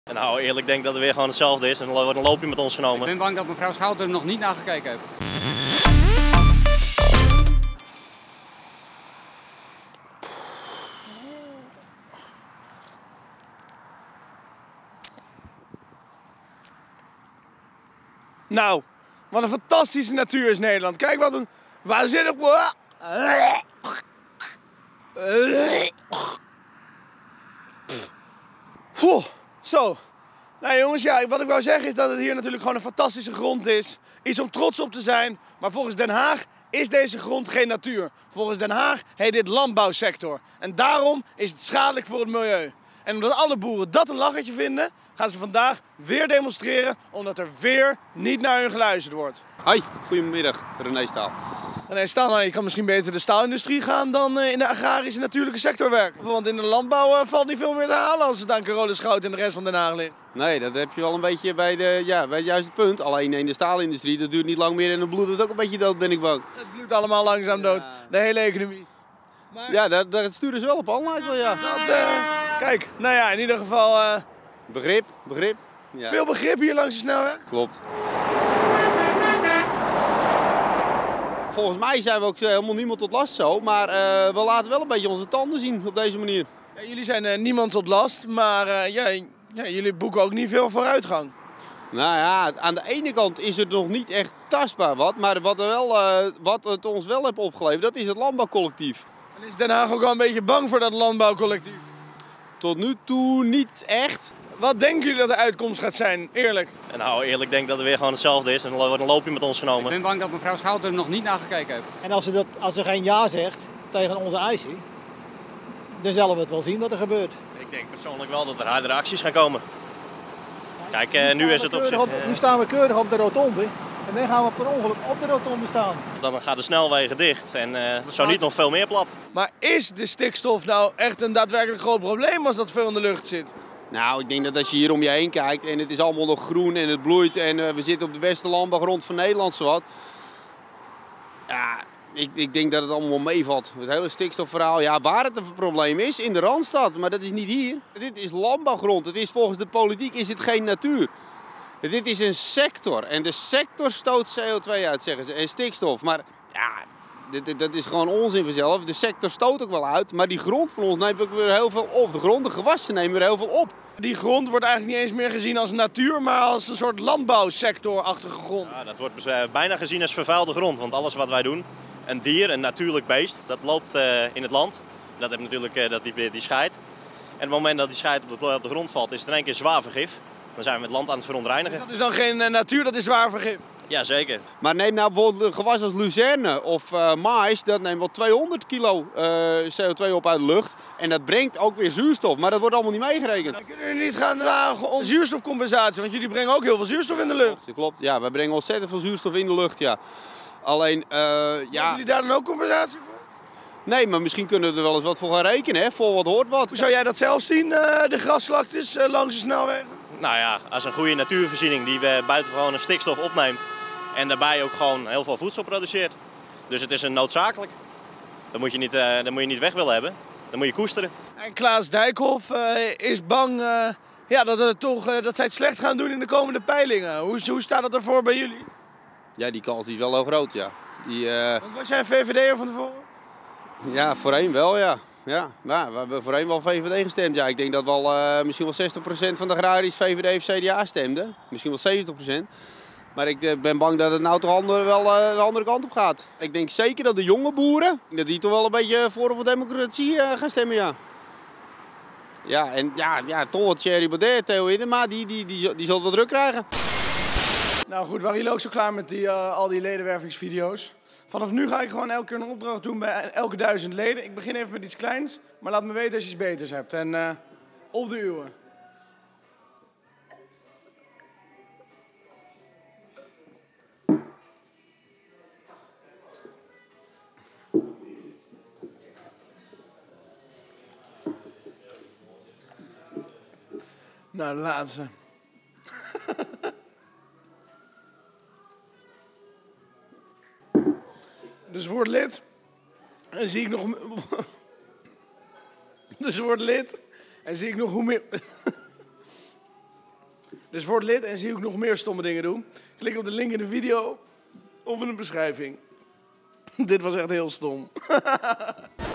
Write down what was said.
En nou, eerlijk denk dat het weer gewoon hetzelfde is en dan wordt een loopje met ons genomen. Ik ben bang dat mevrouw Schouten er nog niet naar gekeken heeft. Nou, wat een fantastische natuur is Nederland. Kijk wat een waanzinnig... Zo. Nou jongens, ja, wat ik wou zeggen is dat het hier natuurlijk gewoon een fantastische grond is. Iets om trots op te zijn. Maar volgens Den Haag is deze grond geen natuur. Volgens Den Haag heet dit landbouwsector. En daarom is het schadelijk voor het milieu. En omdat alle boeren dat een lachertje vinden, gaan ze vandaag weer demonstreren omdat er weer niet naar hun geluisterd wordt. Hoi, goedemiddag, René Staal. Nee, je kan misschien beter de staalindustrie gaan dan in de agrarische natuurlijke sector werken. Want in de landbouw valt niet veel meer te halen als het aan Carolus Schouten en de rest van Den Haag ligt. Nee, dat heb je wel een beetje bij het juiste punt. Alleen in de staalindustrie, dat duurt niet lang meer en dan bloedt het ook een beetje dood, ben ik bang. Het bloedt allemaal langzaam dood, de hele economie. Maar... Ja, daar sturen ze wel op al, ja. Kijk, nou ja, in ieder geval... Begrip. Ja. Veel begrip hier langs de snelweg. Klopt. Volgens mij zijn we ook helemaal niemand tot last zo, maar we laten wel een beetje onze tanden zien op deze manier. Ja, jullie zijn niemand tot last, maar jullie boeken ook niet veel vooruitgang. Nou ja, aan de ene kant is het nog niet echt tastbaar maar wat het ons wel heeft opgeleverd, dat is het landbouwcollectief. En is Den Haag ook wel een beetje bang voor dat landbouwcollectief? Tot nu toe niet echt. Wat denken jullie dat de uitkomst gaat zijn, eerlijk? En nou, eerlijk denk dat het weer gewoon hetzelfde is en dan wordt een loopje met ons genomen. Ik ben bang dat mevrouw Schouten er nog niet naar gekeken heeft. En als ze geen ja zegt tegen onze eisen, dan zullen we het wel zien wat er gebeurt. Ik denk persoonlijk wel dat er hardere acties gaan komen. Kijk, nu is het op zich... Nu staan we keurig op de rotonde en dan gaan we per ongeluk op de rotonde staan. Dan gaan de snelwegen dicht en zo niet nog veel meer plat. Maar is de stikstof nou echt een daadwerkelijk groot probleem als dat veel in de lucht zit? Nou, ik denk dat als je hier om je heen kijkt en het is allemaal nog groen en het bloeit en we zitten op de beste landbouwgrond van Nederland zowat. Ja, ik denk dat het allemaal meevalt. Het hele stikstofverhaal, ja, waar het een probleem is, in de Randstad, maar dat is niet hier. Dit is landbouwgrond, het is volgens de politiek is het geen natuur. Dit is een sector en de sector stoot CO2 uit, zeggen ze, en stikstof. Maar ja, dat is gewoon onzin vanzelf. De sector stoot ook wel uit, maar die grond van ons neemt ook weer heel veel op. De gewassen nemen weer heel veel op. Die grond wordt eigenlijk niet eens meer gezien als natuur, maar als een soort landbouwsectorachtige grond. Ja, dat wordt bijna gezien als vervuilde grond, want alles wat wij doen, een dier, een natuurlijk beest, dat loopt in het land. Dat heeft natuurlijk die scheid. En op het moment dat die scheid op de grond valt, is het in één keer zwaar vergif. Dan zijn we het land aan het verontreinigen. Dat is dan geen natuur, dat is zwaar vergif. Ja, zeker. Maar neem nou bijvoorbeeld een gewas als luzerne of maïs, dat neemt wel 200 kilo CO2 op uit de lucht. En dat brengt ook weer zuurstof, maar dat wordt allemaal niet meegerekend. Dan kunnen jullie niet gaan vragen om zuurstofcompensatie, want jullie brengen ook heel veel zuurstof in de lucht. Dat klopt, ja, wij brengen ontzettend veel zuurstof in de lucht, ja. Alleen, Hebben jullie daar dan ook compensatie voor? Nee, maar misschien kunnen we er wel eens wat voor gaan rekenen, hè? Voor wat hoort wat. Hoe zou jij dat zelf zien, de grasslaktes langs de snelwegen? Nou ja, als een goede natuurvoorziening die buitengewoon stikstof opneemt en daarbij ook gewoon heel veel voedsel produceert. Dus het is een noodzakelijk. Dat moet je niet weg willen hebben. Dan moet je koesteren. En Klaas Dijkhoff is bang dat zij het slecht gaan doen in de komende peilingen. Hoe staat dat ervoor bij jullie? Ja, die kans is wel heel groot, ja. Want was jij een VVD'er van tevoren? Ja, voorheen wel, ja. Ja, we hebben voorheen wel VVD gestemd. Ja, ik denk dat wel misschien wel 60% van de agrariërs VVD of CDA stemden. Misschien wel 70%. Maar ik ben bang dat het nou toch wel de andere kant op gaat. Ik denk zeker dat de jonge boeren, dat die toch wel een beetje voor democratie gaan stemmen, ja. Ja, en ja toch wat Thierry Baudet, Theo Hiddema, die zal het wel druk krijgen. Nou goed, waren jullie ook zo klaar met al die ledenwervingsvideo's? Vanaf nu ga ik gewoon elke keer een opdracht doen bij elke 1000 leden. Ik begin even met iets kleins, maar laat me weten als je iets beters hebt. En op de uwe. Nou, de laatste. Dus word lid. En zie ik nog... Dus word lid. En zie ik nog hoe meer... Dus word lid en zie hoe ik nog meer stomme dingen doe. Klik op de link in de video of in de beschrijving. Dit was echt heel stom.